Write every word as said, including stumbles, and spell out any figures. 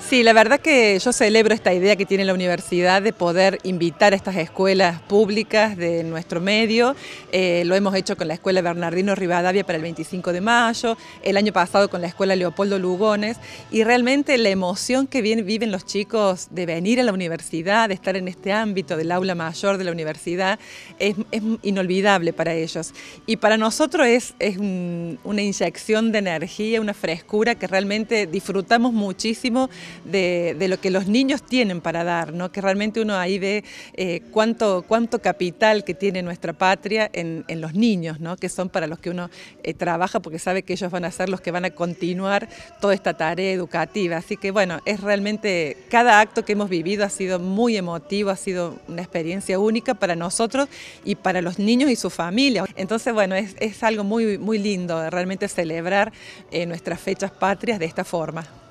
Sí, la verdad que yo celebro esta idea que tiene la universidad de poder invitar a estas escuelas públicas de nuestro medio. Eh, lo hemos hecho con la Escuela Bernardino Rivadavia para el veinticinco de mayo, el año pasado con la Escuela Leopoldo Lugones, y realmente la emoción que bien, viven los chicos de venir a la universidad, de estar en este ámbito del aula mayor de la universidad, es, es inolvidable para ellos. Y para nosotros es, es un, una inyección de energía, una frescura que realmente disfrutamos muchísimo De, de lo que los niños tienen para dar, ¿no? Que realmente uno ahí ve eh, cuánto, cuánto capital que tiene nuestra patria en, en los niños, ¿no? Que son para los que uno eh, trabaja, porque sabe que ellos van a ser los que van a continuar toda esta tarea educativa. Así que bueno, es realmente, cada acto que hemos vivido ha sido muy emotivo, ha sido una experiencia única para nosotros y para los niños y su familia. Entonces bueno, es, es algo muy, muy lindo realmente celebrar eh, nuestras fechas patrias de esta forma.